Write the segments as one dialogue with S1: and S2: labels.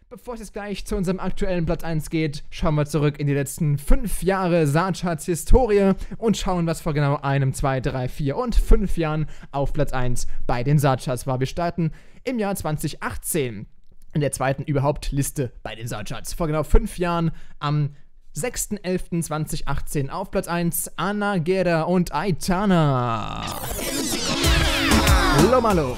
S1: Bevor es jetzt gleich zu unserem aktuellen Platz 1 geht, schauen wir zurück in die letzten 5 Jahre Saarcharts Historie und schauen, was vor genau 1, 2, 3, 4 und 5 Jahren auf Platz 1 bei den Saarcharts war. Wir starten im Jahr 2018 in der zweiten überhaupt Liste bei den Saarcharts. Vor genau 5 Jahren am 6.11.2018 auf Platz 1 Ana Guerra und Aitana. Lo malo.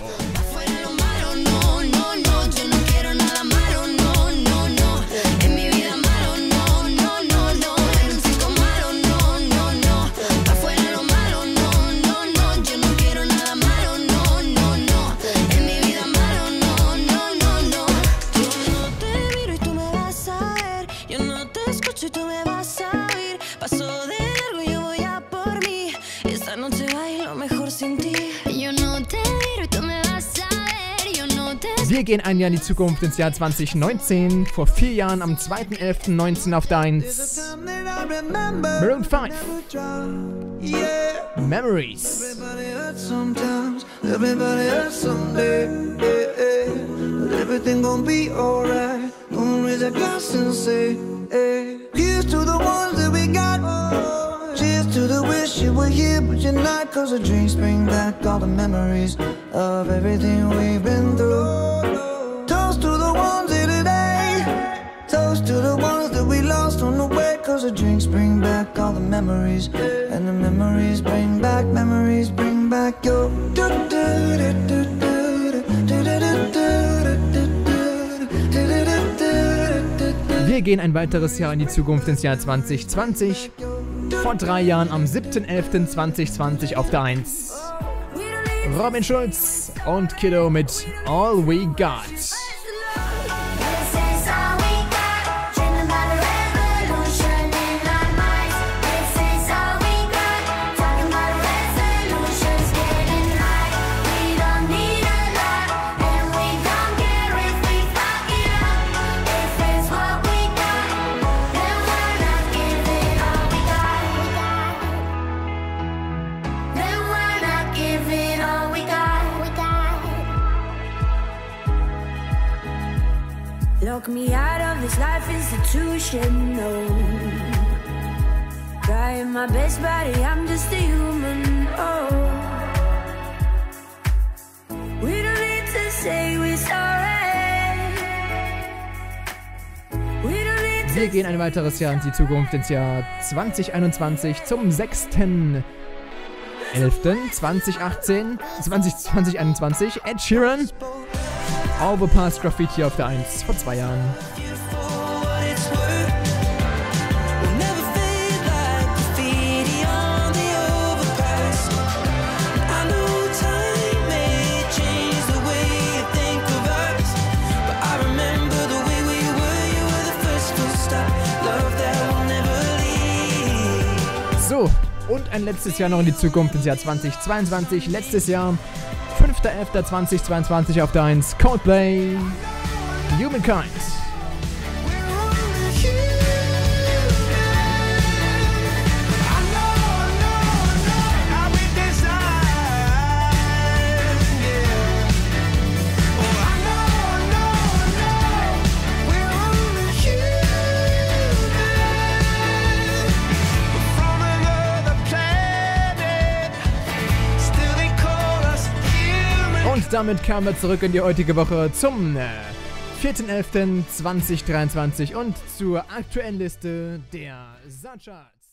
S1: Wir gehen ein Jahr in die Zukunft, ins Jahr 2019. Vor 4 Jahren, am 2.11.19 auf der 1. Maroon 5. Memories.
S2: Everything gon' be alright. Gonna raise a glass and say, hey. Here's to the ones that we got. Cheers to the wish you were here, but you're not. Cause the drinks bring back all the memories of everything we've been through. Toast to the ones here today. Toast to the ones that we lost on the way. Cause the drinks bring back all the memories. And the memories bring back your.
S1: Wir gehen ein weiteres Jahr in die Zukunft, ins Jahr 2020. Vor 3 Jahren, am 7.11.2020 auf der 1. Robin Schulz und Kiddo mit All We Got.
S3: Lock me out of this life institution, no. Trying my best, buddy, I'm just a human, oh. We don't need to say we're sorry. We don't need to.
S1: Wir gehen ein weiteres Jahr in die Zukunft, ins Jahr 2021 zum 6.11.2021. Ed Sheeran. Overpass Graffiti auf der 1 vor 2 Jahren. So, und ein letztes Jahr noch in die Zukunft, ins Jahr 2022. Letztes Jahr 5.11.2022 auf der 1, Coldplay, Humankind. Und damit kamen wir zurück in die heutige Woche zum 4.11.2023 und zur aktuellen Liste der Saarcharts.